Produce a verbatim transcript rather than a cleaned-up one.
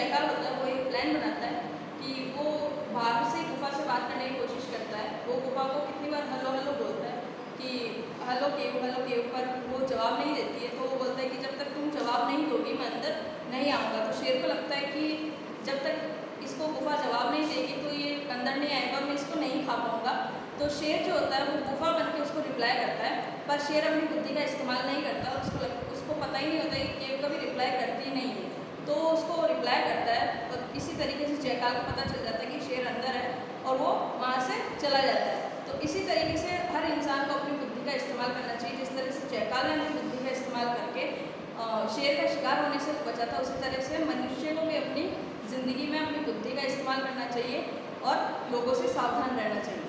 जयकाल होता है वो एक प्लान बनाता है कि वो बाहर से गुफा से बात करने की कोशिश करता है। वो गुफा को कितनी बार हेलो हेलो बोलता है कि हेलो केव हेलो केव, पर वो जवाब नहीं देती है। तो वो बोलता है कि जब तक तुम जवाब नहीं दोगी मैं अंदर नहीं आऊँगा। तो शेर को लगता है कि जब तक इसको गुफा जवाब नहीं देगी तो ये अंदर नहीं आएगा और मैं इसको नहीं खा पाऊँगा। तो शेर जो होता है वो गुफा बन के उसको रिप्लाई करता है, पर शेर अपनी बुद्धि का इस्तेमाल नहीं करता और उसको लग, उसको पता ही नहीं होता कि केव कभी रिप्लाई करती नहीं है। तो उसको रिप्लाई करता है और इसी तरीके से जयकाल को पता चल जाता है कि शेर अंदर है और वो वहाँ से चला जाता है। तो इसी तरीके से हर इंसान को अपनी बुद्धि का इस्तेमाल करना चाहिए। जिस तरह से जयकाल ने अपनी बुद्धि का इस्तेमाल करके शेर का शिकार होने से बचा था, उसी तरह से मनुष्य को भी अपनी ज़िंदगी में अपनी बुद्धि का इस्तेमाल करना चाहिए और लोगों से सावधान रहना चाहिए।